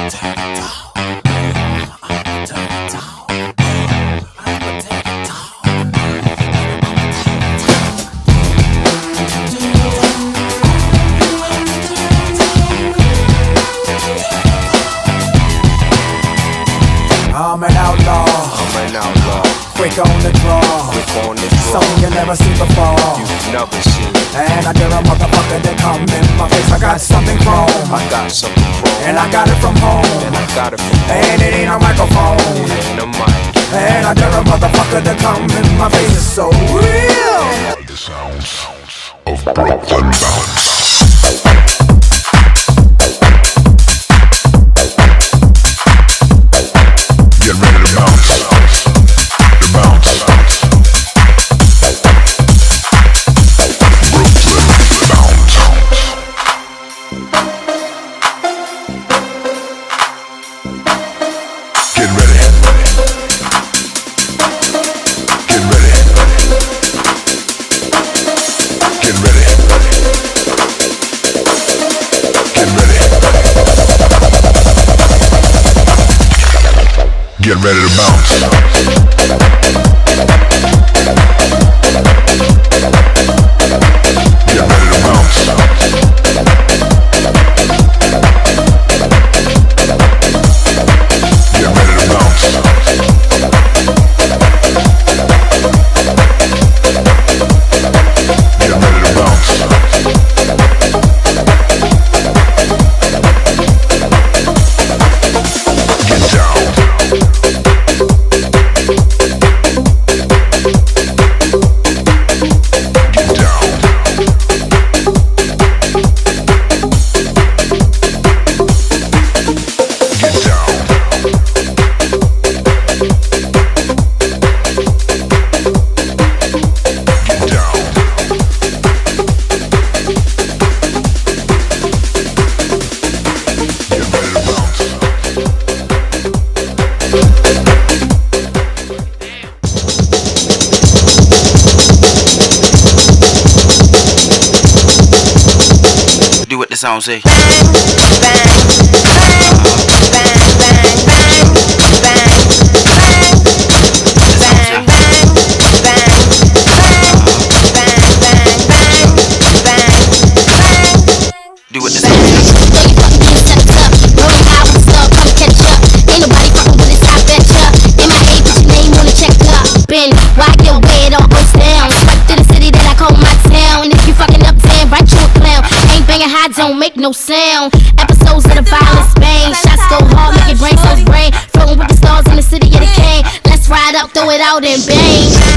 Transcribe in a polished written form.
I'm an outlaw, quick on the draw, something you never seen before. And I dare a motherfucker to come in my face. I got something chrome, and I got it from home, and it ain't a microphone, and I dare a motherfucker to come in my face. It's so real. The sounds of Brooklyn Bounce. Get ready to bounce, to bounce. Brooklyn Bounce. Get ready. Get ready. Get ready. Get ready. Get ready to bounce. Get ready to bounce. Get ready to bounce. Get ready to bounce. Get down. Do what the song say. Do what the song say. Why get weird on us down? Straight to the city that I call my town. If you fucking up, damn, right, you a clown. Ain't banging high, don't make no sound. Episodes of the violence bang. Shots go hard, make your brain so brain. Floating with the stars in the city of the king. Let's ride up, throw it out and bang.